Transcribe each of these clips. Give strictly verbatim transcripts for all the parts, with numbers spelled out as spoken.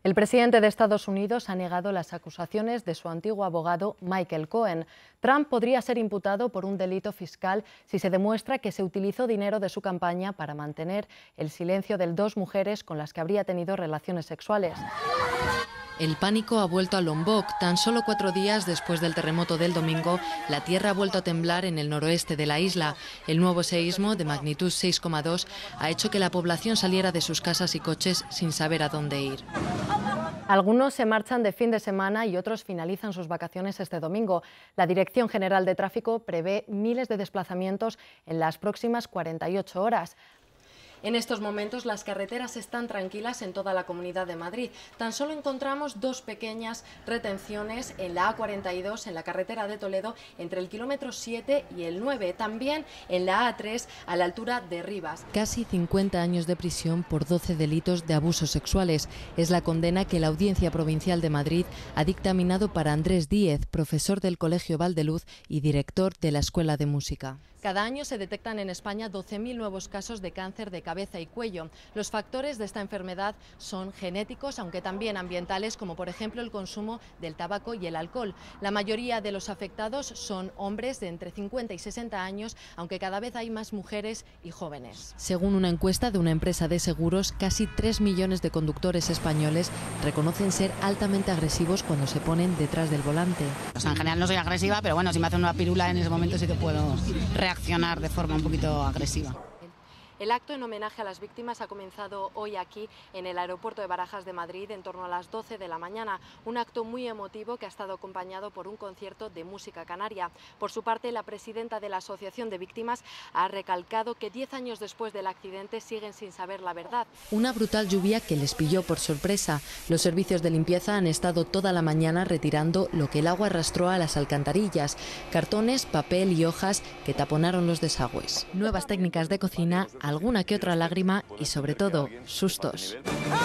El presidente de Estados Unidos ha negado las acusaciones de su antiguo abogado Michael Cohen. Trump podría ser imputado por un delito fiscal si se demuestra que se utilizó dinero de su campaña para mantener el silencio de dos mujeres con las que habría tenido relaciones sexuales. El pánico ha vuelto a Lombok. Tan solo cuatro días después del terremoto del domingo, la tierra ha vuelto a temblar en el noroeste de la isla. El nuevo seísmo, de magnitud seis coma dos, ha hecho que la población saliera de sus casas y coches sin saber a dónde ir. Algunos se marchan de fin de semana y otros finalizan sus vacaciones este domingo. La Dirección General de Tráfico prevé miles de desplazamientos en las próximas cuarenta y ocho horas. En estos momentos las carreteras están tranquilas en toda la Comunidad de Madrid. Tan solo encontramos dos pequeñas retenciones en la A cuarenta y dos, en la carretera de Toledo, entre el kilómetro siete y el nueve. También en la A tres, a la altura de Rivas. Casi cincuenta años de prisión por doce delitos de abusos sexuales. Es la condena que la Audiencia Provincial de Madrid ha dictaminado para Andrés Díez, profesor del Colegio Valdeluz y director de la Escuela de Música. Cada año se detectan en España doce mil nuevos casos de cáncer de cabeza y cuello. Los factores de esta enfermedad son genéticos, aunque también ambientales, como por ejemplo el consumo del tabaco y el alcohol. La mayoría de los afectados son hombres de entre cincuenta y sesenta años, aunque cada vez hay más mujeres y jóvenes. Según una encuesta de una empresa de seguros, casi tres millones de conductores españoles reconocen ser altamente agresivos cuando se ponen detrás del volante. O sea, en general no soy agresiva, pero bueno, si me hacen una pirula en ese momento sí que puedo reaccionar de forma un poquito agresiva. El acto en homenaje a las víctimas ha comenzado hoy aquí en el aeropuerto de Barajas de Madrid en torno a las doce de la mañana. Un acto muy emotivo que ha estado acompañado por un concierto de música canaria. Por su parte, la presidenta de la Asociación de Víctimas ha recalcado que diez años después del accidente siguen sin saber la verdad. Una brutal lluvia que les pilló por sorpresa. Los servicios de limpieza han estado toda la mañana retirando lo que el agua arrastró a las alcantarillas, cartones, papel y hojas que taponaron los desagües. Nuevas técnicas de cocina, alguna que otra lágrima y sobre todo sustos.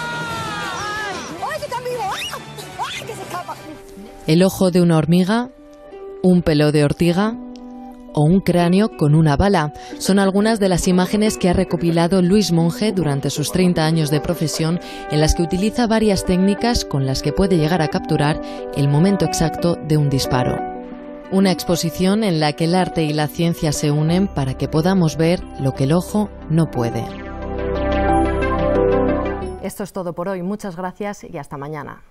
El ojo de una hormiga, un pelo de ortiga o un cráneo con una bala son algunas de las imágenes que ha recopilado Luis Monge durante sus treinta años de profesión, en las que utiliza varias técnicas con las que puede llegar a capturar el momento exacto de un disparo. Una exposición en la que el arte y la ciencia se unen para que podamos ver lo que el ojo no puede. Esto es todo por hoy. Muchas gracias y hasta mañana.